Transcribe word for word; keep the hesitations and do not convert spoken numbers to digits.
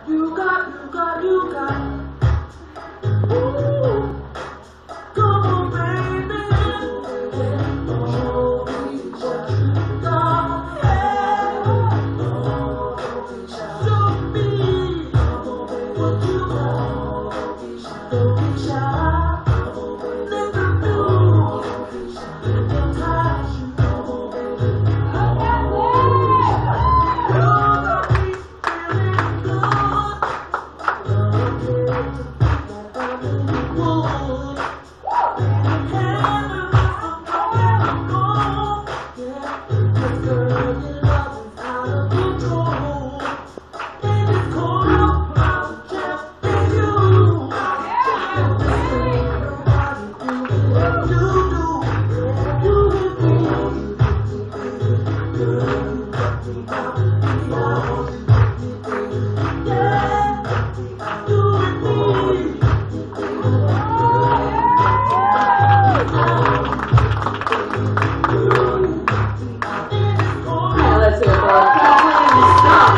You got, you got, you got. Ooh, come on, baby. Yeah, oh, we got you got. Yeah, oh, show me what you got. Don't be shy. Let them know what ties you know, baby. You got me feeling good. Let's hear it for Kathleen Stop.